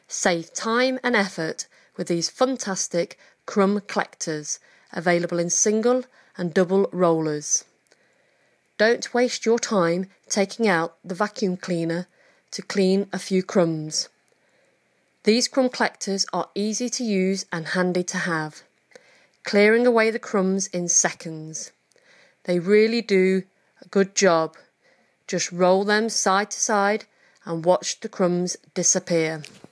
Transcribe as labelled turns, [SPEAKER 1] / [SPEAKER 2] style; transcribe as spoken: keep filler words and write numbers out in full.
[SPEAKER 1] Save time and effort with these FUNtastic crumb collectors, available in single and double rollers. Don't waste your time taking out the vacuum cleaner to clean a few crumbs. These crumb collectors are easy to use and handy to have, clearing away the crumbs in seconds. They really do a good job. Just roll them side to side and watch the crumbs disappear.